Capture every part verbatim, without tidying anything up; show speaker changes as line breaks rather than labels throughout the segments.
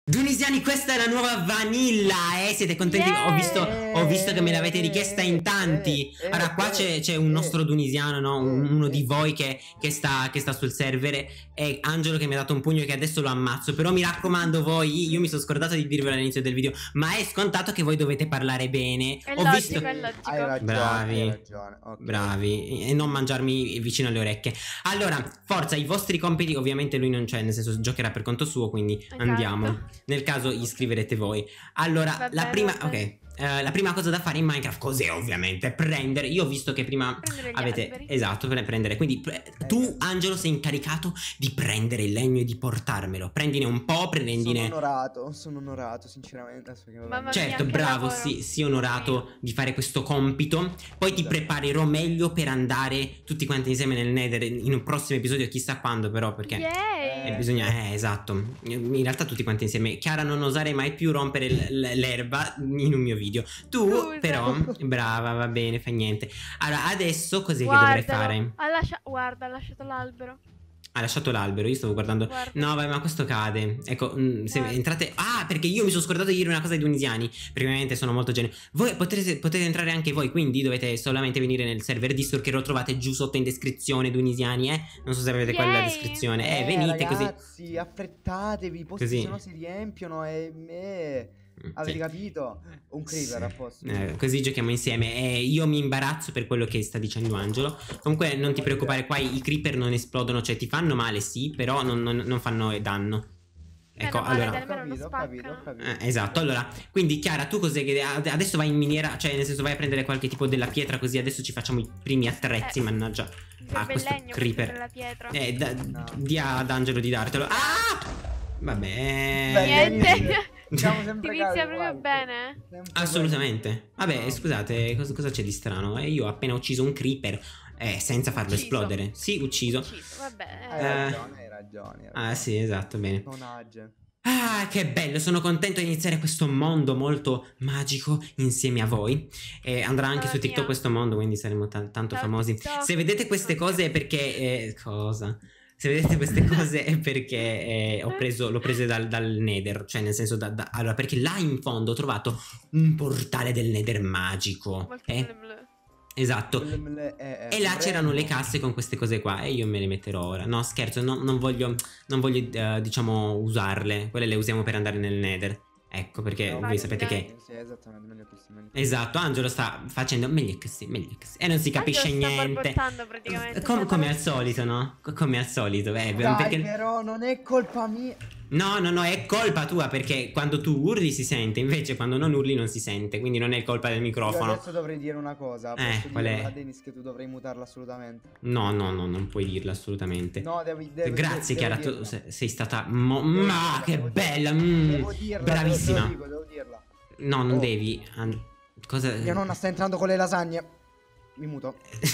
Dunisiani, questa è la nuova Vanilla, eh? Siete contenti?
Yeah!
Ho visto, ho visto che me l'avete richiesta in tanti. Allora, qua c'è un nostro tunisiano, no? Un- uno di voi che, che, sta, che sta sul server. E Angelo che mi ha dato un pugno che adesso lo ammazzo. Però mi raccomando voi, io mi sono scordato di dirvelo all'inizio del video, ma è scontato che voi dovete parlare bene.
È
Ho
logico,
visto...
è logico.
Hai ragione,
Bravi.
hai ragione. Okay.
Bravi, e non mangiarmi vicino alle orecchie. Allora, forza, i vostri compiti. Ovviamente lui non c'è, nel senso giocherà per conto suo, quindi
Esatto.
andiamo. Nel caso gli scriverete voi. Allora,
Va
la
bene,
prima,
va bene.
ok. eh, la prima cosa da fare in Minecraft, cos'è ovviamente? Prendere. Io ho visto che prima
Prendere gli
avete,
alberi.
esatto, per prendere. Quindi pre- tu, Angelo, sei incaricato di prendere il legno e di portarmelo. Prendine un po',
Sono
prendine.
onorato, sono onorato, sinceramente. adesso che-
Mamma mia,
Certo,
che
bravo,
lavoro.
sì, sì, onorato di fare questo compito. Poi ti
Esatto.
preparerò meglio per andare tutti quanti insieme nel Nether in un prossimo episodio, chissà quando, però, perché
Yay!
eh, bisogna, eh, esatto. In realtà tutti quanti insieme. Chiara, non osare mai più rompere l- l- l'erba in un mio video. Tu,
Scusa.
però, brava, va bene, fa niente. Allora, adesso cos'è che dovrei
Guardalo.
fare?
Ha lascia- Guarda, ha lasciato l'albero.
Ha lasciato l'albero, io stavo guardando.
Guarda.
No, vai, ma questo cade. Ecco, mm, se
Guarda.
entrate. Ah, perché io mi sono scordato di dire una cosa ai tunisiani. Perché ovviamente sono molto genio. Voi potete, potete entrare anche voi, quindi dovete solamente venire nel server Discord che lo trovate giù sotto in descrizione, tunisiani, eh. Non so se avete quella
Yay.
descrizione. Eh, venite così.
Ragazzi, affrettatevi, i posti
Così.
sennò si riempiono e... e... Avete
Sì.
capito? Un creeper
Sì.
a posto.
Eh, così giochiamo insieme. Eh, io mi imbarazzo per quello che sta dicendo Angelo. Comunque non ti preoccupare, qua i creeper non esplodono. Cioè ti fanno male, sì, però non, non- non fanno danno. Ecco,
Meno male,
allora.
dai, almeno non
Ho capito, ho capito, ho
spaccano.
capito.
Eh, esatto, allora, quindi Chiara, tu cos'è che adesso vai in miniera, cioè nel senso vai a prendere qualche tipo della pietra così adesso ci facciamo i primi attrezzi,
Eh,
mannaggia.
Serve
Ah,
il
questo
legno per
creeper.
prendere la pietra.
Eh, da-
No.
di ad Angelo di dartelo. Ah! Vabbè.
Beh,
Niente.
Siamo
Ti
sempre
inizia
calmi,
proprio
guarda.
bene.
Sempre
Assolutamente. Vabbè,
No.
scusate, cosa, cosa c'è di strano? Eh, io ho appena ucciso un creeper, eh, senza farlo
Ucciso.
bello. Sì, ucciso.
Ucciso, vabbè.
bene. Hai
Eh.
ragione, hai ragione. hai
Ah,
ragione.
sì, esatto, bene.
Non age.
Ah, che bello, sono contento di iniziare questo mondo molto magico insieme a voi. E andrà anche
Mamma
su TikTok
mia.
questo mondo, quindi saremo ta- tanto
Ciao,
famosi.
TikTok.
Se vedete queste cose è perché... eh, cosa? Se vedete queste cose è perché eh, ho preso, l'ho prese dal, dal Nether, cioè nel senso da, da- allora perché là in fondo ho trovato un portale del Nether magico.
Molto
eh?
blu blu.
Esatto.
Eh, eh,
E là c'erano le
prego.
casse con queste cose qua e io me le metterò ora. No, scherzo, no- non voglio, non voglio eh, diciamo, usarle. Quelle le usiamo per andare nel Nether. Ecco, perché
No,
voi
Vai,
sapete
dai.
che...
Sì, esattamente, meglio così, meglio così.
Esatto, Angelo sta facendo meglio così, meglio così. E non si capisce
Angelo sta
niente.
borbottando praticamente.
Com-
sta
come al
parlando-
solito, no? Co- Come al solito, eh,
Dai,
perché...
però non è colpa mia.
No, no, no, è colpa tua perché quando tu urli si sente, invece quando non urli non si sente, quindi non è colpa del
Io
microfono.
adesso dovrei dire una cosa.
Eh,
Posso
qual
dire
è?
a Dennis che tu dovrei mutarla assolutamente.
No, no, no, non puoi dirlo assolutamente.
No, devi, devi
Grazie
devo
Chiara, tu
dirla.
se- sei stata... mo-
Devo
Ma
dirla,
che
devo
bella!
dirla.
mm,
Devo dirla,
Bravissima.
Devo, devo, dico, devo dirla.
No, non
Oh.
devi. an- Cosa...
Mia nonna sta entrando con le lasagne. Mi muto.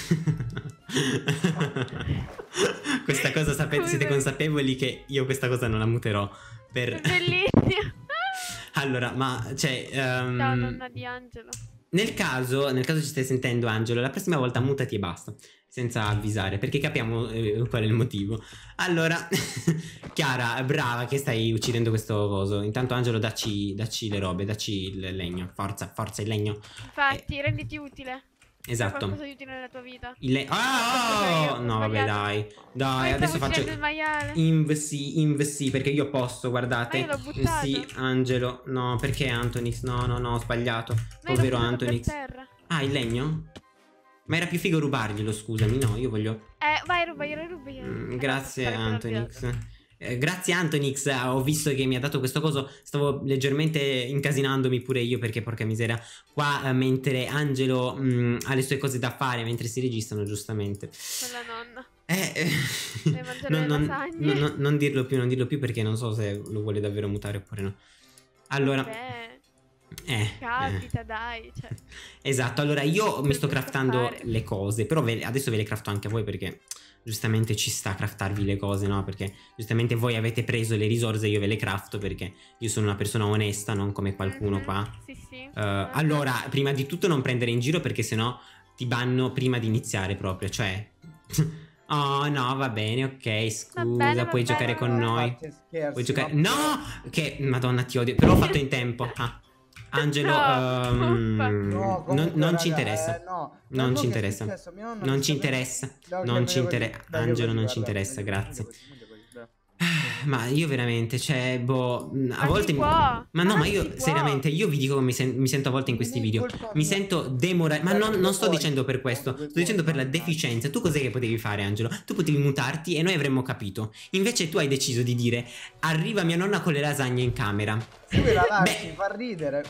Questa cosa sapete, siete
Scusami.
consapevoli che io questa cosa non la muterò
È
per...
bellissimo.
Allora, ma cioè... ehm,
Ciao nonna di Angelo.
Nel caso, nel caso ci stai sentendo Angelo, la prossima volta mutati e basta, senza avvisare, perché capiamo eh, qual è il motivo. Allora, Chiara, brava che stai uccidendo questo coso. Intanto Angelo dacci, dacci le robe, dacci il legno, forza, forza il legno.
Infatti, renditi utile. Fai
Esatto.
qualcosa di utile nella tua vita.
Il le- Ah, oh!
Ho
No, vabbè,
sbagliato.
dai. Dai,
Poi
adesso
stavo
faccio...
uccidendo il maiale.
Invsi, invsi, perché io posso, guardate.
Ma io l'ho buttato.
Sì, Angelo. No, perché Antonix? No, no, no, ho sbagliato.
Ma io l'ho
Povero
buttato per
Antonix.
terra.
Ah, il legno? Ma era più figo rubarglielo, scusami. No, io voglio...
Eh, vai, ruba, glielo rubi.
Mm, grazie Antonix. Eh, grazie Antonix, eh, ho visto che mi ha dato questo coso. Stavo leggermente incasinandomi pure io perché porca miseria. Qua eh, mentre Angelo mm, ha le sue cose da fare mentre si registrano giustamente.
Con la nonna.
Eh, eh,
Devi mangiare
non,
le
non-
lasagne.
non- non- non dirlo più, non dirlo più perché non so se lo vuole davvero mutare oppure no. Allora,
Beh,
eh, eh.
capita, dai. Cioè,
Esatto, allora io mi
Per
sto
questo
craftando
fare.
le cose, però ve- adesso ve le crafto anche a voi perché giustamente ci sta a craftarvi le cose, no? Perché giustamente voi avete preso le risorse, io ve le crafto perché io sono una persona onesta, non come qualcuno
mhm,
qua.
Sì, sì.
Eh, allora, prima di tutto non prendere in giro perché sennò ti banno prima di iniziare proprio, cioè... Oh no, va bene, ok, scusa,
Va bene, va
puoi
bene,
giocare
va
con
bene.
noi.
Fate scherzi,
Puoi giocare...
ma-
No! Che... Madonna, ti odio. Però ho fatto in tempo. Ah. Angelo,
No,
ehm,
uffa.
No,
non,
comunque,
non
raga,
ci interessa.
eh, no.
Non
No,
ci
che è
interessa.
successo? Mia nonna
Non
mi
ci
sta per-
interessa.
No, ok,
Non
meglio
ci
così,
interessa.
meglio
Angelo,
così,
non ci
guarda,
interessa,
meglio-
grazie.
meglio così, meglio così, bravo.
Ma io veramente, cioè, boh, a
Ma
volte...
si
mi-
può,
Ma
ma
no,
non
ma
si
io,
può.
seriamente, io vi dico come mi, sen- mi sento a volte in questi
Non è
video.
colpa
Mi
mia.
sento demoralizzato. Ma
Guarda,
non,
due
non sto
cuori.
dicendo per questo.
Due
Sto dicendo per la
cuori,
deficienza. Tu cos'è che potevi fare, Angelo? Tu potevi mutarti e noi avremmo capito. Invece tu hai deciso di dire: arriva mia nonna con le lasagne in camera.
Sì, la lasci,
Beh.
fa ridere.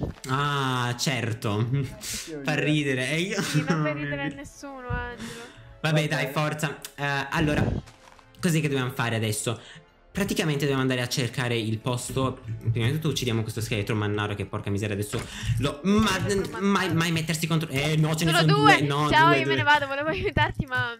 Ah, certo. Fa ridere. E io...
Sì, non fai ridere a nessuno, Angelo.
Vabbè,
Vabbè.
dai, forza. Eh, allora, cos'è che dobbiamo fare adesso? Praticamente dobbiamo andare a cercare il posto. Prima di tutto uccidiamo questo scheletro mannaro che porca miseria adesso lo... Ma mai, mai mettersi contro... Eh no, ce ne
Sono
sono
due.
due. No,
Ciao,
due,
io
due.
me ne vado, volevo aiutarti, ma...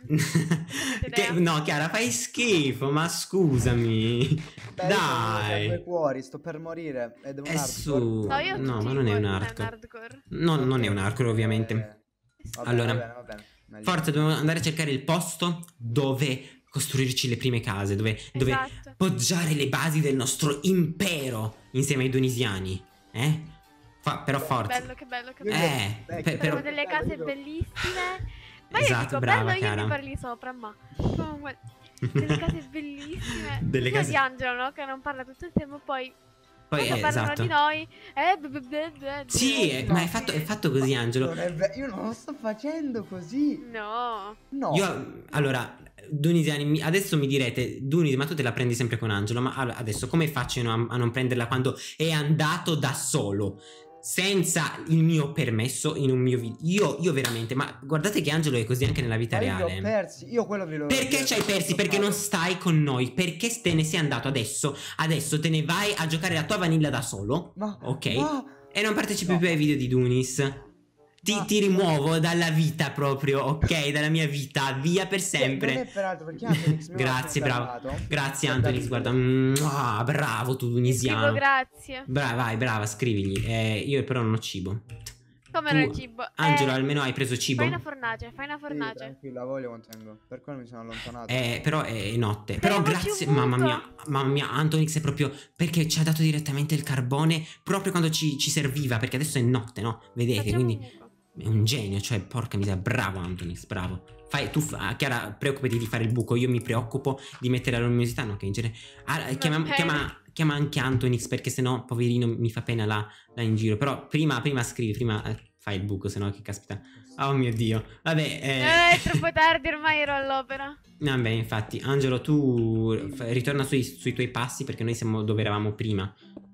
Che- no, Chiara, fai schifo, ma scusami.
Beh, io sono
Dai.
due cuori, sto per morire. Ed è un
È
hardcore.
su...
No, io ho
No,
tutti
ma
i
non è un
cuori,
hardcore.
hardcore.
No, non è un hardcore, ovviamente.
Eh, va bene,
Allora,
va bene, va bene. Meglio.
Forza, dobbiamo andare a cercare il posto dove costruirci le prime case, dove, dove
Esatto.
poggiare le basi del nostro impero insieme ai dunisiani. Eh? Fa- però
Che
forza.
bello, che bello, che
Io-
bello.
Eh,
Beh,
pe-
che
però...
Faremo delle
bello,
case
io-
bellissime. Ma io
Esatto,
dico,
brava,
bello, io
Chiara.
mi parli sopra, ma... Comunque, delle case bellissime.
Delle
Come
case-
di Angelo, no? Che non parla tutto il tempo, poi...
Poi,
quando
eh,
parlano
esatto.
di noi... Eh, beh, beh, beh, beh,
Sì, eh,
No,
ma è fatto, è fatto così, Angelo.
Non è ve- io non lo sto facendo così.
No.
No.
Io, allora, Dunisiani, mi- adesso mi direte, Dunisi, ma tu te la prendi sempre con Angelo, ma allora, adesso come faccio io a, a non prenderla quando è andato da solo? Senza il mio permesso in un mio video. Io, io veramente, ma guardate che Angelo è così anche nella vita
Ma io li ho
reale.
persi. Io quello ve lo
Perché ci hai persi? Perché non stai con noi? Perché te ne sei andato adesso? Adesso te ne vai a giocare la tua vanilla da solo?
Ma
Ok.
ma-
E non partecipi
No.
più ai video di Dunis. Ti,
Ma-
ti rimuovo dalla vita proprio, ok? Dalla mia vita, via per
Non è
sempre.
peraltro perché Antonix mi ha
Grazie, bravo.
parlato.
Grazie
Per
Antonix,
capire.
guarda. mm, ah, bravo tu
Ti scrivo
tunisiano.
grazie.
Brava, vai, brava, scrivigli. Eh, io però non ho cibo.
Come
Tu-
non il cibo?
Angelo,
Eh,
almeno hai preso cibo?
Fai una fornace, fai una
Sì,
fornace.
tranquilla, voglio contengo. Per quello mi sono allontanato.
Eh, però è notte. Però
Speriamoci
grazie,
un
mamma
buco.
mia, mamma mia, Antonix è proprio perché ci ha dato direttamente il carbone proprio quando ci, ci serviva, perché adesso è notte, no? Vedete,
Facciamo
quindi
un buco.
è un genio, cioè porca miseria, bravo Antonix, bravo. Fai, tu, fa- Chiara, preoccupati di fare il buco, io mi preoccupo di mettere la luminosità, no? Che in genere... Ah, chiama,
bene.
chiama, chiama anche Antonix perché sennò, poverino, mi fa pena là, là in giro. Però prima, prima scrivi, prima eh, fai il buco, sennò che caspita. Oh mio Dio. Vabbè, eh...
Eh, è troppo tardi, ormai ero all'opera.
Vabbè, infatti, Angelo, tu f- ritorna sui, sui tuoi passi perché noi siamo dove eravamo prima.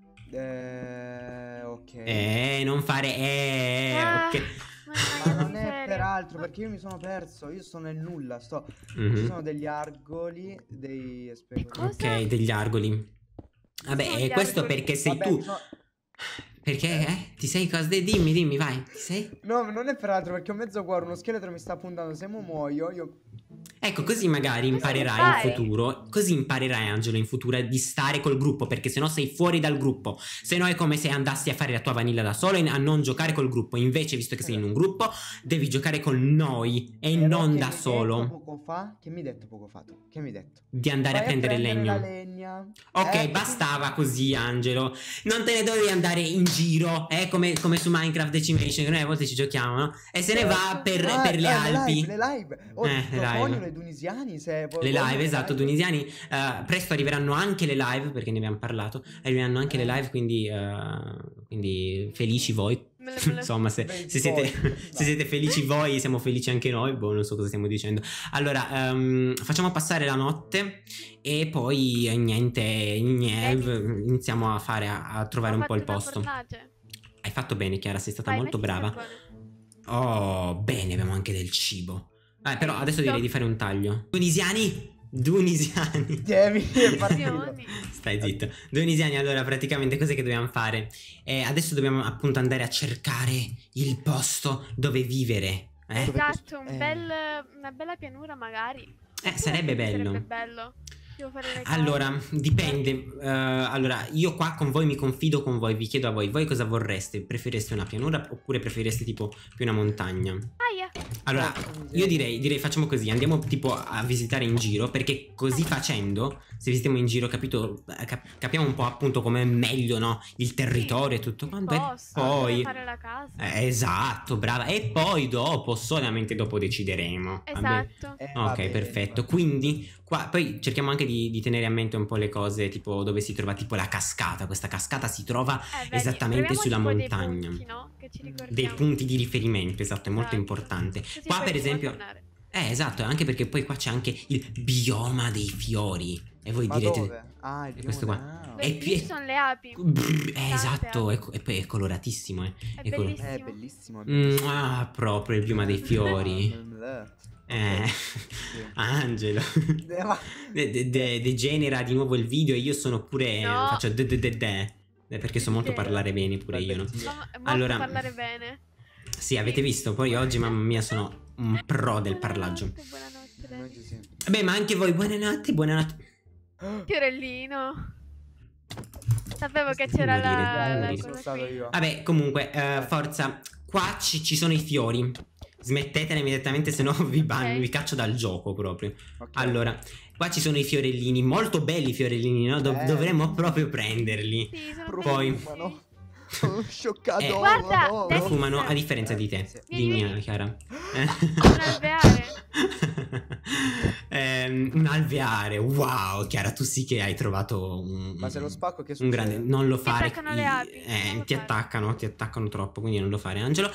Eh, ok.
Eh, non fare eh,
Ah,
ok.
Ma
mannaggia
non è
miseria.
peraltro perché io mi sono perso. Io sono nel nulla. Sto.
Mhm.
Ci sono degli argoli. Dei. Aspetta.
cosa?
Ok, degli argoli. Vabbè,
Sono
e
gli
questo
argoli.
perché sei
Vabbè,
tu.
mi sono-
Perché, eh? Ti sei cosa? Dimmi, dimmi, vai. Ti sei?
No, non è peraltro perché ho mezzo cuore. Uno scheletro mi sta puntando. Se mo muoio, io.
Ecco, così magari
Cosa
imparerai
fai?
in futuro. Così imparerai, Angelo, in futuro di stare col gruppo. Perché sennò sei fuori dal gruppo. Se no è come se andassi a fare la tua vanilla da solo e a non giocare col gruppo. Invece, visto che sei in un gruppo, devi giocare con noi e
Però
non
che
da
mi hai
solo.
detto poco fa? Che mi hai detto poco fa tu? Che mi hai detto?
Di andare
Vai
a prendere il legno.
la legna.
Ok,
Eh,
bastava così, Angelo. Non te ne dovevi andare in giro, eh, come, come su Minecraft Decimation, che noi a volte ci giochiamo, no? E se ne va per,
Ah,
per le
eh,
Alpi.
Le live, le live. Oh,
Eh, le live.
vogliono i tunisiani. Se
Le
vogliono
live, esatto,
live.
tunisiani. Eh, presto arriveranno anche le live, perché ne abbiamo parlato. Arriveranno anche le live, quindi, eh, quindi felici voi.
Me le- me le-
Insomma, se,
Felici
se siete,
voi.
se siete felici voi, siamo felici anche noi. Boh, non so cosa stiamo dicendo. Allora, ehm, facciamo passare la notte e poi eh, niente, niente, iniziamo a fare a, a trovare
Ho
un po' il
fatto una
posto.
fornace.
Hai fatto bene, Chiara, sei stata
Vai,
molto
metti il
brava.
carbone.
Oh, bene, abbiamo anche del cibo. Eh, però adesso
Visto?
direi di fare un taglio. Tunisiani? Tunisiani.
Tieni, è partito.
Azioni.
Stai zitto. Tunisiani, allora praticamente cos'è che dobbiamo fare? Eh, adesso dobbiamo appunto andare a cercare il posto dove vivere. Eh,
Dove
Esatto, un
eh.
bel, una bella pianura magari.
Eh, sarebbe bello.
Sarebbe bello. Devo fare le cose.
Allora, dipende. eh, allora, io qua con voi mi confido con voi. Vi chiedo a voi, voi cosa vorreste? Prefereste una pianura oppure prefereste tipo più una montagna?
Aia.
Allora,
Porca miseria.
io direi, direi facciamo così, andiamo tipo a visitare in giro, perché così facendo, se visitiamo in giro, capito, eh, cap- capiamo un po' appunto com'è meglio, no? Il territorio e tutto
Il
quanto. E
posto, dove
poi...
fare la casa.
Eh, esatto, brava. E poi dopo, solamente dopo decideremo. va bene?
Esatto.
Eh,
Ok,
va bene,
perfetto.
va bene.
Quindi qua poi cerchiamo anche di, di tenere a mente un po' le cose, tipo dove si trova tipo la cascata. Questa cascata si trova
Eh, vedi,
esattamente
troviamo
sulla
tipo
montagna.
Dei punti, no? Che ci
Dei
ricordiamo.
punti di riferimento, esatto, è molto
Esatto.
importante.
Così
Qua
poi
per
possiamo
esempio,
tornare.
eh esatto, anche perché poi qua c'è anche il bioma dei fiori. E voi
Ma
direte,
dove? Ah, il
E questo
bioma-
qua?
ah,
Beh,
È
ok.
più-
lì ci sono le api.
Brr, eh,
Tante
esatto,
api.
e, co- e poi è coloratissimo, eh.
È
È colo-
bellissimo.
Eh, bellissimo. è
Mm,
bellissimo.
ah, proprio il bioma dei fiori. Eh, Angelo.
Eh, ma-
De- de- de- degenera di nuovo il video e io sono pure
No.
faccio de de de de eh, perché so molto
Degenera.
parlare bene pure io, no?
Balbettio.
Ma è molto
Allora-
parlare bene.
Sì, avete visto? Poi oggi, mamma mia, sono un pro del
Buonanotte,
parlaggio.
Buonanotte,
Noi
Dani.
ci siamo.
Vabbè, ma anche voi, buonanotte, buonanotte.
Fiorellino. Sapevo che
Questo
c'era
devo dire,
la,
devo
la
dire.
sono
cosa
stato
qui.
io.
Vabbè, comunque, eh, forza, qua ci, ci sono i fiori. Smettetene immediatamente, se no vi banno,
Ok.
vi caccio dal gioco proprio.
Ok.
Allora, qua ci sono i fiorellini, molto belli i fiorellini, no? Dov-
Eh.
dovremmo proprio prenderli.
Sì, sono
Poi-
bellissimi.
Sono scioccato.
Eh.
Guarda,
no,
Dennis-
Profumano a differenza di te.
Sì.
Dimmi,
Vieni, vieni.
Chiara.
Un alveare.
Ehm, un alveare, wow, Chiara, tu sì che hai trovato un,
Ma se lo spacco che
un
succede?
grande, non lo fare.
attaccano le api,
eh,
non lo
ti
fare.
attaccano, ti attaccano troppo, quindi non lo fare, Angelo.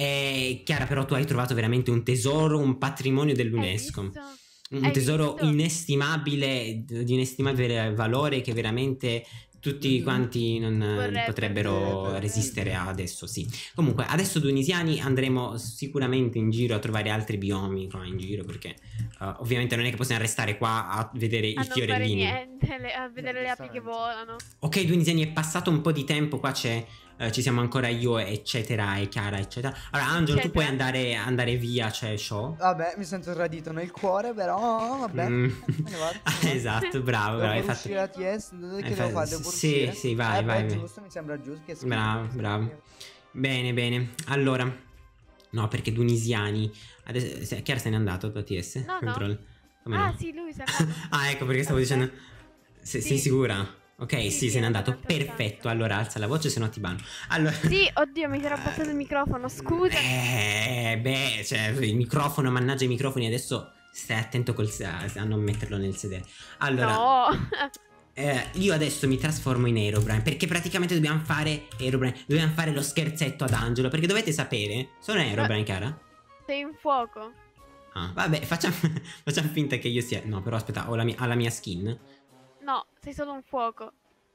Eh, Chiara, però tu hai trovato veramente un tesoro, un patrimonio dell'UNESCO.
Hai visto?
Un
Hai
tesoro
visto?
inestimabile, di inestimabile valore che veramente tutti
Mhm.
quanti non eh,
Vorrebbero.
potrebbero
Vorrebbero.
resistere adesso, sì. Comunque, adesso tunisiani andremo sicuramente in giro a trovare altri biomi qua in giro perché eh, ovviamente non è che possiamo restare qua a vedere
A
i
non fare
fiorellini.
niente, le- a vedere le api che
giustamente.
volano.
Ok, tunisiani, è passato un po' di tempo, qua c'è eh, ci siamo ancora io, eccetera, e Chiara, eccetera. Allora, Angelo, tu
Eccetera.
puoi andare, andare via, c'è show.
Vabbè, mi sento tradito nel cuore, però vabbè.
Mm.
Me ne vado.
Esatto, bravo, bravo,
Devo
hai
pur
fatto.
uscire a T S, che
Hai
devo
fatto-
fare? Devo pur
sì,
uscire?
sì, vai,
Eh,
vai,
beh,
vai.
giusto, mi sembra giusto che
Bravo, bravo. Bene, bene. Allora, no, perché tunisiani. Adesso, se- Chiara se n'è andato da T S?
No, no.
Controllo. Come
Ah,
no?
sì, lui si è andato.
Ah, ecco perché stavo dicendo. Se-
Sì.
Sei sicura? Ok, sì,
Sì, sì,
se n'è
è
andato.
andato
Perfetto. Allora alza la voce, se no ti banno. Allora.
Sì, oddio, mi si era abbassato il microfono, scusa.
Eh, beh, cioè, il microfono, mannaggia i microfoni. Adesso stai attento col, a non metterlo nel sedere. Allora.
No.
Eh, io adesso mi trasformo in Herobrine perché praticamente dobbiamo fare Herobrine, dobbiamo fare lo scherzetto ad Angelo perché dovete sapere, sono Herobrine, Chiara?
Sei in fuoco.
Ah, vabbè, facciamo, facciamo finta che io sia. No, però aspetta, ho la mia, ha la mia skin.
No, sei solo un fuoco.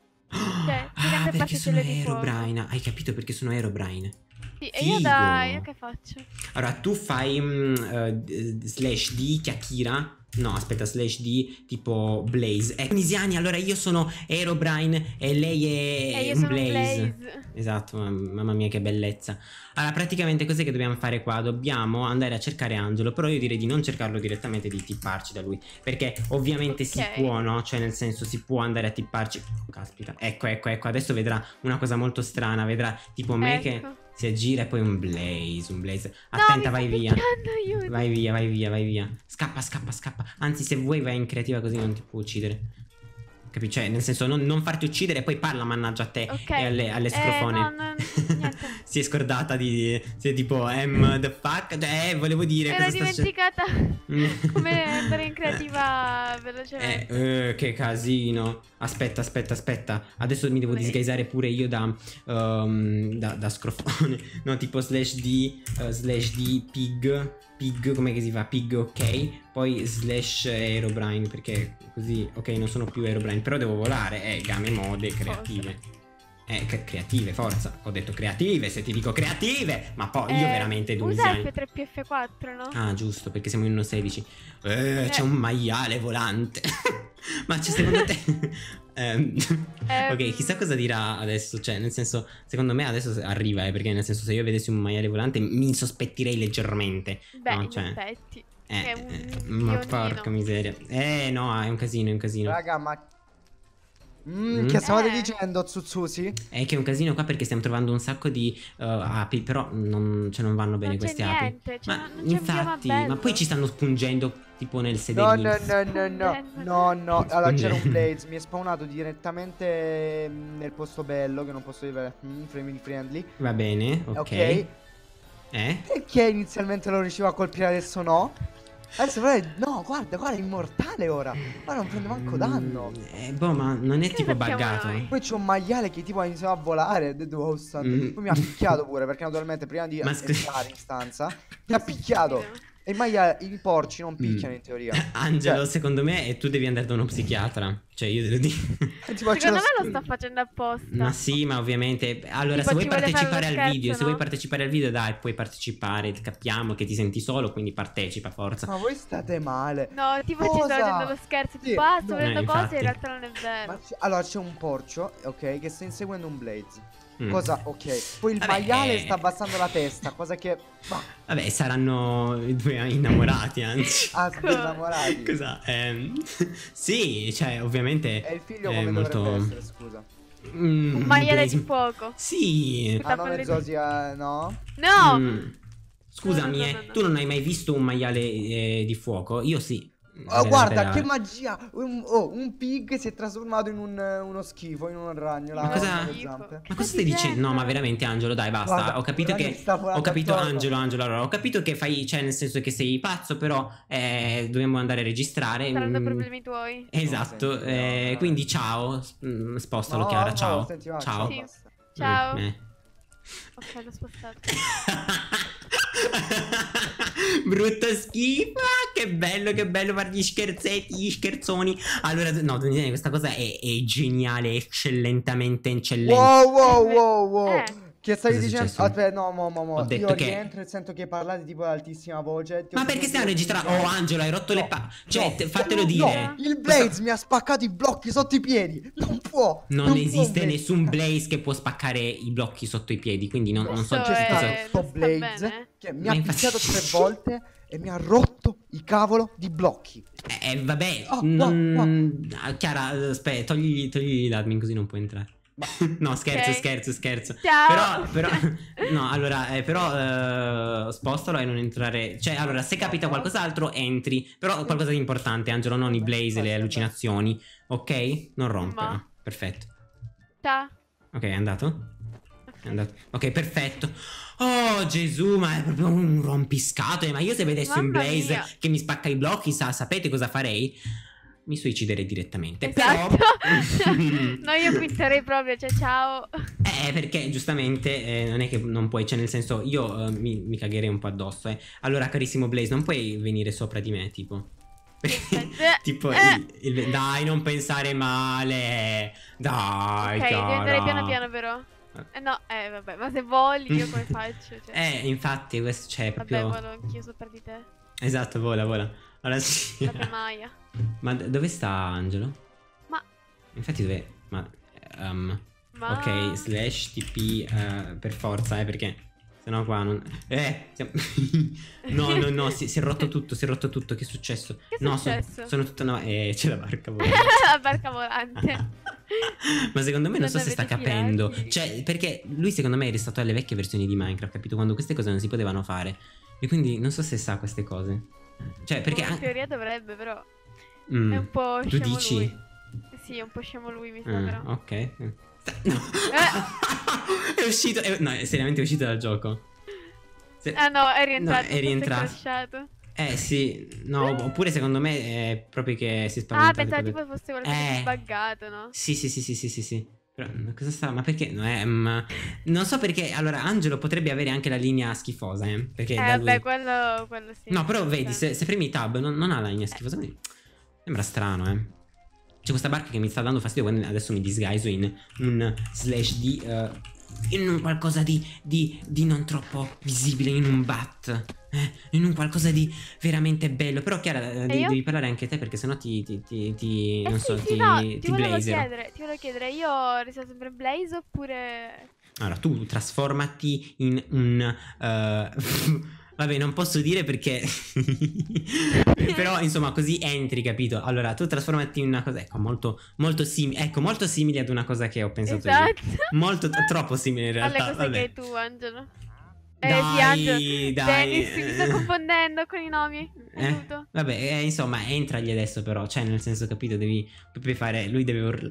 Cioè, ti
Ah,
rende
perché sono
particelle di fuoco.
Herobrine. Hai capito perché sono Herobrine?
Sì, e io da...
Figo.
io che faccio?
Allora, tu fai mm, eh, d- slash D, Chiakira. No, aspetta, slash D, tipo Blaze. Eh, tunisiani, allora io sono Herobrine e lei è
E io
un
sono un
Blaze.
Blaze.
Esatto, mam- mamma mia che bellezza. Allora praticamente cos'è che dobbiamo fare qua? Dobbiamo andare a cercare Angelo. Però io direi di non cercarlo direttamente, di tipparci da lui. Perché ovviamente si
Ok.
può, no? Cioè nel senso si può andare a tipparci. Oh, caspita, ecco ecco ecco. Adesso vedrà una cosa molto strana. Vedrà tipo me che
Ecco.
si aggira e poi un Blaze, un Blaze.
No,
Attenta,
mi
vai
sta
via.
picchiando, aiuto.
Vai via, vai via, vai via. Scappa, scappa, scappa. Anzi, se vuoi vai in creativa così non ti può uccidere. Capisci? Cioè, nel senso, non, non farti uccidere e poi parla, mannaggia a te
Ok.
e alle, alle
Eh,
scrofone.
no, no, niente.
Si è scordata di. Si è tipo, em, the fuck. Eh, volevo dire.
Era
cosa sta
dimenticata
succedendo?
come andare in creativa velocemente.
Eh, eh, che casino. Aspetta, aspetta, aspetta. Adesso mi devo
Vai.
disguisare pure io da, um, da, da scrofone. No, tipo slash D, uh, slash D, pig. Pig, come che si fa? Pig, ok. Poi slash Herobrine, perché così, ok, non sono più Herobrine. Però devo volare. Eh, game mode creative. Eh, cre- creative, forza. Ho detto creative, se ti dico creative. Ma poi io
Eh,
veramente
usa
tunisiani.
F tre P F quattro, no?
Ah, giusto, perché siamo in uno sedici. Eh,
Eh.
c'è un maiale volante. Ma c'è secondo te. Ehm,
Ehm.
Ok, chissà cosa dirà adesso. Cioè, nel senso, secondo me adesso arriva, eh, perché nel senso, se io vedessi un maiale volante mi insospettirei leggermente.
Beh,
no,
in
cioè,
effetti.
eh,
è un
eh, ma
pionino.
porca miseria. Eh, no, è un casino, è un casino.
Raga, ma Mm,
Mm.
che stavate
Eh.
dicendo, Zuzusi?
È che è un casino qua perché stiamo trovando un sacco di uh, api, però non, cioè, non vanno bene
Non c'è
queste api.
niente, cioè,
Ma
non- non c'è un bioma
infatti, ma
bello.
poi ci stanno spungendo tipo nel
No,
sederino.
no, no, no, no,
Spungendo.
no, no. Allora c'era un
Spungendo.
Blaze, mi è spawnato direttamente mm, nel posto bello, che non posso dire mm, family friendly.
Va bene, ok.
Ok.
Eh?
Perché inizialmente lo riuscivo a colpire, adesso no? Adesso però è- no, guarda, guarda, è immortale ora. Ma non prende manco danno.
Mm, eh, boh, ma non è
Che
tipo
sappiamo
buggato?
noi?
Poi c'è un maiale che tipo ha iniziato a volare. Ho detto, "Oh, santo".
Mm.
Poi mi ha picchiato pure, perché naturalmente prima di
Ma scusa.
entrare in stanza mi ha picchiato. E i maiali, i porci non picchiano
Mm.
in teoria.
Angelo,
Cioè,
secondo me eh, tu devi andare da uno psichiatra. Cioè, io te lo dico.
e tipo, c'è
Secondo
lo
me lo
sc-
sta facendo apposta.
Ma sì, ma ovviamente. Allora,
Tipo,
se vuoi
ci vuole fare
partecipare
lo
al
scherzo,
video, se
no?
vuoi partecipare al video, dai, puoi partecipare. Capiamo che ti senti solo, quindi partecipa, forza.
Ma voi state male.
No, tipo ci
Cosa?
sta facendo lo scherzo.
Sì,
Tipo, ah, sto
no.
vedendo
Eh,
cose,
infatti.
in realtà non è vero.
Ma c'è- allora c'è un porcio, ok, che sta inseguendo un Blaze.
Mm.
Cosa? Ok. Poi il
Vabbè,
maiale
eh.
sta abbassando la testa, cosa che... Bah,
Vabbè, saranno i due innamorati, anzi.
ah, sono innamorati.
Cosa? Ehm, sì, cioè, ovviamente.
E il figlio
è
come
molto.
dovrebbe essere, scusa?
Mm,
Un maiale
Blaze-
di fuoco.
Sì.
Sta
Ah, nome
parlando-
Zosia, no?
No!
Mm. Scusami,
No, no,
eh,
no, no, no.
tu non hai mai visto un maiale eh, di fuoco? Io sì.
Oh,
Eh,
guarda,
per-
che magia! Un, oh, un pig si è trasformato in un, uno schifo, in un ragno.
Ma
là,
cosa-
con le
Schifo.
zampe.
Ma
Che
cosa stai dicendo? No, ma veramente, Angelo, dai, basta.
Guarda,
ho capito
guarda
che.
che sta volando
Ho capito,
attorno.
Angelo, Angelo. Allora, ho capito che fai. Cioè, nel senso che sei pazzo, però eh, dobbiamo andare a registrare.
Saranno
mm,
problemi tuoi.
Esatto.
No, senti,
eh,
no, veramente.
quindi, ciao. s- mm, Spostalo,
No,
Chiara.
no,
Ciao.
senti, va,
Ciao.
Sì.
basta.
Ciao.
Mm, eh.
Ok, l'ho spostato.
Brutto schifo. Ah, che bello, che bello fare gli scherzetti, gli scherzoni. Allora, no, devo dire, questa cosa è, è geniale, eccellentamente eccellente.
Wow, wow, wow, wow.
Eh.
Che stavi
Cosa è
dicendo?
successo?
Aspetta, no, mo, mo, mo.
Ho detto
Io
che-
rientro e sento che parlate tipo ad altissima voce. Ti ho
Ma perché stiamo
sentito-
registrando? Oh, Angelo, hai rotto le
No,
palle. Cioè,
no,
te- fatelo
no,
dire.
il Blaze mi ha spaccato i blocchi sotto i piedi. Non può.
Non,
può
esiste
un
nessun Blaze che può spaccare i blocchi sotto i piedi, quindi non, non so
Questo
che
è-
cosa.
Sto
non sta
Blaze
bene.
che mi
Ma
ha
infatti-
picchiato tre volte e mi ha rotto i cavolo di blocchi.
Eh, eh, vabbè,
Oh,
non... Ah, Chiara, aspetta, togli, togli l'admin così non può entrare.
Ma-
No, scherzo,
Ok.
scherzo, scherzo.
Ciao.
Però, però, no, allora, eh, però, eh, spostalo e non entrare. Cioè, allora, se capita qualcos'altro, entri. Però qualcosa di importante, Angelo, non i blaze e le allucinazioni. Ok? Non rompere.
Ma-
Perfetto.
Ta.
Ok, è andato? È andato. Ok, perfetto. Oh Gesù, ma è proprio un rompiscatole. Ma io se vedessi un
Mamma
blaze
mia.
che mi spacca i blocchi, sa, sapete cosa farei? Mi suiciderei direttamente.
Esatto.
Però.
No, io quitterei proprio, cioè ciao.
Eh, perché giustamente eh, non è che non puoi, cioè nel senso io eh, mi, mi cagherei un po' addosso, eh. Allora, carissimo Blaze, non puoi venire sopra di me, tipo.
Aspetta.
Tipo,
Eh.
il- il- dai, non pensare male. Dai,
Ok, devi andare
cara.
piano piano però. Eh no, eh vabbè, ma se voli io come faccio? Cioè,
Eh, infatti, questo c'è
vabbè,
proprio.
volo anch'io sopra di te.
Esatto, vola, vola. Allora sì.
La Maia.
Ma d- dove sta Angelo?
Ma-
Infatti dove. Ma. ehm,
Ma
Ok, slash tp eh, per forza, eh, perché sennò qua non. Eh! siamo- no, no, no, si, si è rotto tutto, si è rotto tutto. Che è successo?
Che è
no, so-
successo?
sono tutto. No, eh, c'è la barca volante.
La barca volante.
Ma secondo me non so
Non
se sta
avete
capendo.
pirati?
Cioè, perché lui secondo me è restato alle vecchie versioni di Minecraft, capito? Quando queste cose non si potevano fare. E quindi non so se sa queste cose. Cioè, perché.
Oh, in
an-
teoria dovrebbe, però
Mm,
è un po'
tu
scemo
dici?
lui. Sì, è un po' scemo lui, mi sa,
Ah,
però.
ok. No. È uscito. È, no, è seriamente uscito dal gioco. Se-
Ah no, è rientrato.
No, è rientrato.
crashato.
Eh sì, no, oppure secondo me è proprio che si è
Ah,
spaventato.
pensavo
proprio-
tipo fosse qualcosa
Eh.
di buggato, no?
Sì, sì, sì, sì, sì, sì, sì. Però ma cosa sta? Ma perché? No, eh, ma- non so perché. Allora, Angelo potrebbe avere anche la linea schifosa, eh. Perché
Eh,
da lui-
vabbè, quello, quello sì.
No, però vedi,
Cioè,
se, se premi tab non, non ha la linea schifosa. Quindi sembra strano, eh. C'è questa barca che mi sta dando fastidio quando adesso mi disguiso in un slash di. eh, in un qualcosa di, di, di non troppo visibile, in un bat. Eh, in un qualcosa di veramente bello. Però, Chiara, eh, devi,
io?
devi parlare anche te perché sennò ti. ti, ti, ti-
Eh
non
sì,
so,
sì,
ti,
no,
ti,
ti volevo
blazero.
chiedere, ti volevo chiedere, io resto sempre Blaze oppure...
Allora, tu trasformati in un. eh, Vabbè, non posso dire perché però insomma così entri, capito? Allora tu trasformati in una cosa, ecco, molto molto simile, ecco, molto simile ad una cosa che ho pensato
Esatto.
io. Molto troppo simile in realtà.
Alle cose che
Vabbè.
hai tu, Angelo. Eh
Dai,
sì, Angelo.
dai.
Dennis, mi sto confondendo con i nomi.
Eh,
Aiuto.
vabbè, eh, insomma, entragli adesso però, cioè nel senso, capito, devi proprio fare, lui deve urlare.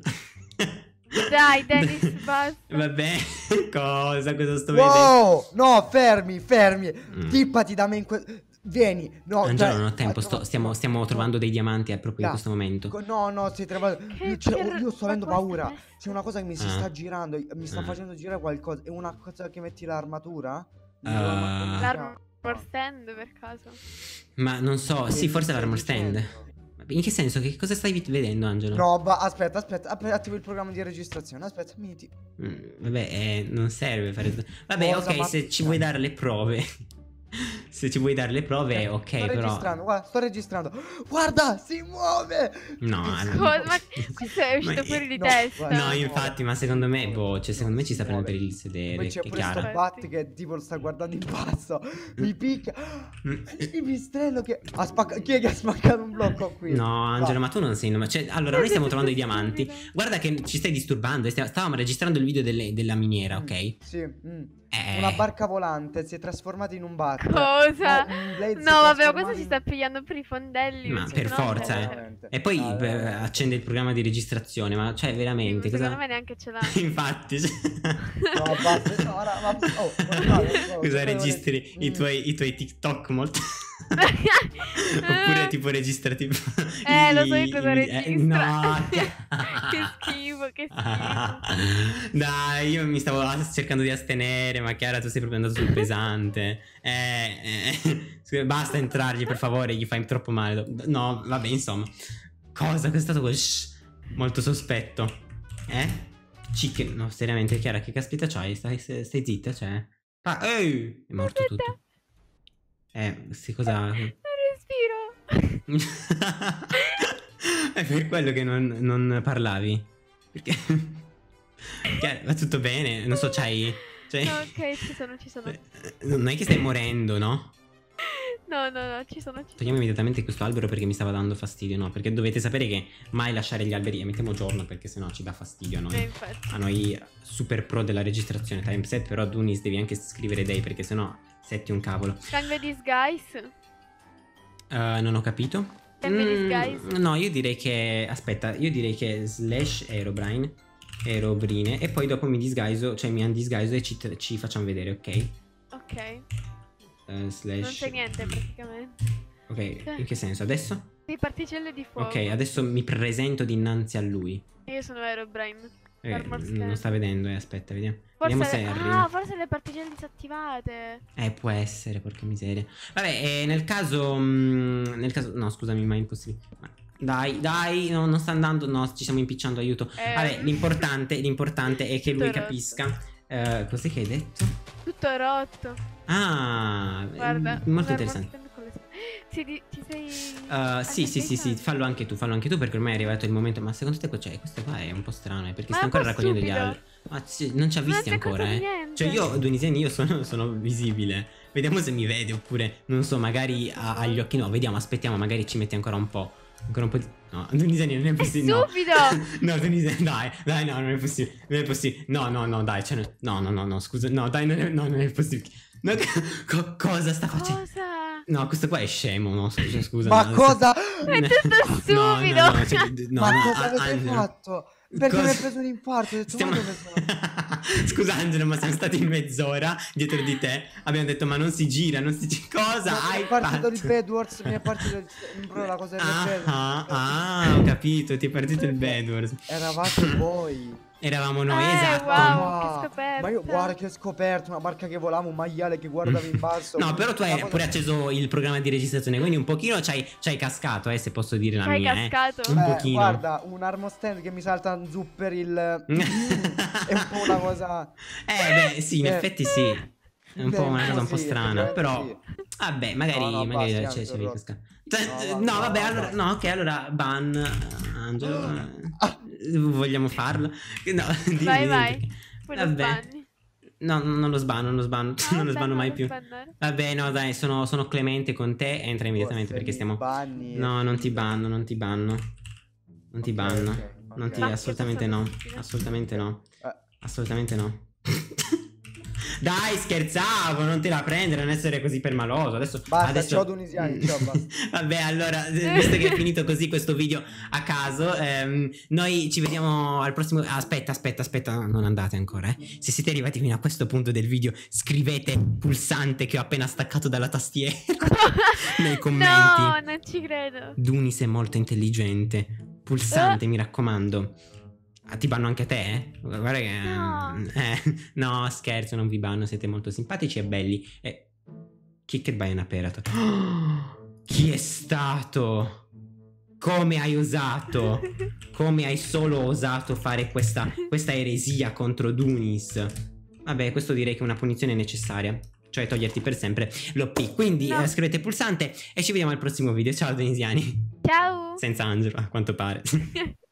Dai, Dennis, basta.
Vabbè, cosa, cosa sto vedendo?
Wow, no, fermi, fermi.
Mm.
Tippati da me in que... Vieni, no,
Angelo,
dai,
non ho tempo,
vai,
sto-
trova-
stiamo, stiamo
no,
trovando dei diamanti eh, proprio in
Dai,
questo momento.
co- No, no, stai trovando.
Che
Io, cioè,
per-
io sto
ma
avendo
questa
paura.
è-
C'è una cosa che mi si
Ah.
sta girando. Mi sta
Ah.
facendo girare qualcosa. È una cosa che metti l'armatura?
Ah.
L'armor stand per caso.
Ma non so, sì, forse l'armor stand. In che senso? Che cosa stai vid- vedendo, Angelo?
No, ba- aspetta, aspetta, app- attivo il programma di registrazione. Aspetta, mi ti...
Mm, vabbè, eh, non serve fare. Vabbè,
Cosa,
ok,
ma-
se ci vuoi dare le prove. Se ci vuoi dare le prove, ok,
sto
però.
registrando, guarda, sto registrando. Guarda, si muove.
No, no.
Cosa? Ma questo è uscito
Ma-
fuori di
no,
testa.
guarda.
No, infatti, ma secondo me, boh, cioè, secondo me ci sta prendendo per il
Poi
sedere.
c'è
Che
pure sto
chiaro.
Bat che tipo lo sta guardando in basso. Mi picca.
Mm.
Il pipistrello che ha spaccato. Chi è che ha spaccato un blocco qui?
No, Angelo, ma tu non sei. ma- Cioè, allora, noi stiamo trovando i diamanti.
Stupido.
Guarda che ci stai disturbando. stia- Stavamo registrando il video delle- della miniera, ok?
Sì, mm.
Eh.
Una barca volante si è trasformata in un bar.
Cosa?
No, un Blaze si è
No, vabbè, ma
trasformato
questo si
in-
sta pigliando per i fondelli.
Ma
perché
per
no,
forza,
cioè,
eh.
Veramente.
E poi
Ah,
beh,
veramente.
accende il programma di registrazione, ma cioè veramente
Secondo
cosa.
me neanche ce l'ha.
Infatti,
No, basta. No, ora, ma... oh, guardate, oh,
cosa
che
registri i
Mm.
tuoi, i tuoi TikTok molto. Oppure tipo registra tipo.
Eh, lo
i-
so io cosa
i-
registra.
eh, no.
che schifo, che schifo.
Dai, io mi stavo cercando di astenere, ma Chiara, tu sei proprio andato sul pesante. Eh, eh, scusa, basta entrargli, per favore, gli fai troppo male. No, vabbè, insomma. Cosa? Che è stato quel shh, molto sospetto. Eh? Chicken. No, seriamente, Chiara, che caspita c'hai? Stai, stai, stai zitta, cioè. Ah, ehi! È morto
Aspetta.
tutto. Eh, sì, cosa.
Non respiro.
È per quello che non, non parlavi. Perché. Chiara, va tutto bene? Non so, c'hai. Cioè,
No, ok, ci sono, ci sono.
non è che stai morendo, no?
No, no, no, ci sono, ci sono.
Togliamo immediatamente questo albero perché mi stava dando fastidio, no? Perché dovete sapere che mai lasciare gli alberi. E mettiamo giorno perché sennò ci dà fastidio a
Eh,
noi.
infatti.
A noi super pro della registrazione timeset. Però Dunis devi anche scrivere day perché sennò setti un cavolo.
Sangue disguise.
Eh, non ho capito.
Sangue
Mm,
disguise.
no, io direi che. Aspetta, io direi che slash Aerobrine. Aerobrine. E poi dopo mi disguiso, cioè mi undisguiso e ci, ci facciamo vedere, ok?
Ok.
Eh, slash.
Non c'è niente praticamente.
Ok, in che senso? Adesso?
Sì, particelle di fuoco.
Ok, adesso mi presento dinanzi a lui.
Io sono Aerobrine.
Eh,
Armor scan.
non sta vedendo, eh, aspetta, vediamo.
Forse
Vediamo se
le...
arriva.
Ah, forse le particelle disattivate.
Eh, può essere, porca miseria. Vabbè, eh, nel caso. mm, nel caso. No, scusami, ma è impossibile. Ma- Dai, dai, no, non sta andando. No, ci stiamo impicciando, aiuto.
Eh.
Vabbè, l'importante, l'importante è che lui
Tutto rotto.
capisca. Eh, cos'è che hai detto?
Tutto rotto.
Ah,
Guarda.
mm, molto
un
interessante.
armor stand con le- Sì, di- ti sei.
Uh, sì, sì, sì, sì,
attaccato?
fallo anche tu, fallo anche tu perché ormai è arrivato il momento. Ma secondo te cioè, questo qua è un po' strano, eh, perché
Ma
sta
è un
ancora
po'
raccogliendo gli
stupido.
alberi. Ma ci- non ci ha
Non ha
visti ancora,
cercato
eh.
niente.
Cioè io, Dunisiani, io sono, sono visibile. Vediamo se mi vede oppure, non so, magari ha, ha gli occhi no. Vediamo, aspettiamo, magari ci metti ancora un po'. Ancora un po' di. No, Dunisiani non è
È
possibile. No.
stupido.
No, Dunisiani, dai, dai, no, non è possibile. Non è possibile. No, no, no, dai, cioè, no, no, no, no, scusa. No, dai, non è, no, non è possibile. No, co- cosa sta facendo?
Cosa?
No, questo qua è scemo, no, scusa, scusa.
Ma
no,
cosa?
È tutto
No, no,
stupido.
no, cioè, d- no,
Ma
no,
cosa
a-
avete
Angelo.
fatto? Perché
Cosa-
mi hai preso un infarto? Ho detto,
Stiamo...
ma dove sono?
Scusa Angelo, ma siamo stati mezz'ora dietro di te. Abbiamo detto ma non si gira, non si gira. Cosa
Mi
hai
è partito
fatto?
il Bedwars, mi è partito il... Bro, la cosa del
Ah,
Bedwars.
ah, ah, ho capito, ti è partito il Bedwars.
Eravate voi.
Eravamo noi,
Eh,
esatto.
wow.
Ah,
che scoperta.
Ma io guarda che ho scoperto una barca che volava, un maiale che guardava in basso.
No, però tu hai
Una cosa-
pure acceso il programma di registrazione, quindi un pochino ci hai, ci hai cascato, eh, se posso dire la
Ci hai
mia,
cascato?
eh. Un
Eh,
pochino.
guarda, un armor stand che mi salta un zupper il... è un po' una cosa...
Eh, beh, sì, in
Eh.
effetti sì. È un
Beh,
po' una cosa un po'
sì,
strana,
effettivamente
però
sì.
vabbè, magari,
No, no,
magari
basta,
c'è,
Angelo.
c'è cascato.
No,
No,
va-
vabbè,
no,
allora,
no.
no, ok, allora ban eh, Angelo. eh,
Ah.
Vogliamo farlo? No, dimmi,
Vai,
dimmi
vai.
perché.
Poi lo
Vabbè.
sbanni.
No, no, non lo sbanno, non lo sbanno,
No,
non lo
vabbè,
sbanno mai
non
più.
bannare.
Vabbè, no, dai, sono, sono clemente con te. Entra immediatamente
Oh, se
perché
mi
stiamo.
banni è
No, non ti
finita.
banno, non ti banno. Non ti
Ok,
banno.
ok,
Non
ok.
ti,
Ma che
assolutamente
cosa
no.
stupido.
Assolutamente no.
Eh,
Assolutamente no. Dai, scherzavo, non te la prendere, non essere così permaloso. Adesso.
Basta,
adesso...
ciao tunisiani, ciao, basta.
Vabbè, allora, visto che è finito così questo video a caso, ehm, noi ci vediamo al prossimo. Aspetta, aspetta, aspetta, no, non andate ancora, eh. Se siete arrivati fino a questo punto del video, scrivete pulsante che ho appena staccato dalla tastiera nei commenti.
No, non ci credo.
Dunis è molto intelligente. Pulsante, mi raccomando. Ah, ti banno anche a te, eh? Guarda che.
No.
Eh, no, scherzo, non vi banno, siete molto simpatici e belli. E. Kicked by an apperator. Oh, chi è stato? Come hai osato? Come hai solo osato fare questa, questa eresia contro Dunis? Vabbè, questo direi che è una punizione necessaria. Cioè toglierti per sempre l'O P. Quindi
No.
eh, scrivete pulsante e ci vediamo al prossimo video. Ciao Dunisiani.
Ciao.
Senza Angelo, a quanto pare.